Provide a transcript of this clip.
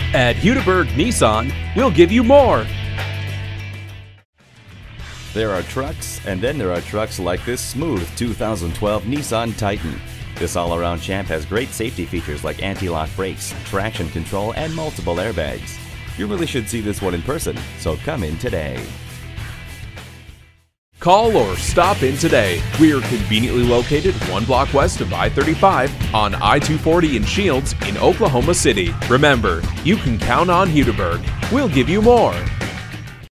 At Hudiburg Nissan, we'll give you more. There are trucks, and then there are trucks like this smooth 2012 Nissan Titan. This all-around champ has great safety features like anti-lock brakes, traction control, and multiple airbags. You really should see this one in person, so come in today. Call or stop in today. We are conveniently located 1 block west of I-35 on I-240 in Shields in Oklahoma City. Remember, you can count on Hudiburg. We'll give you more.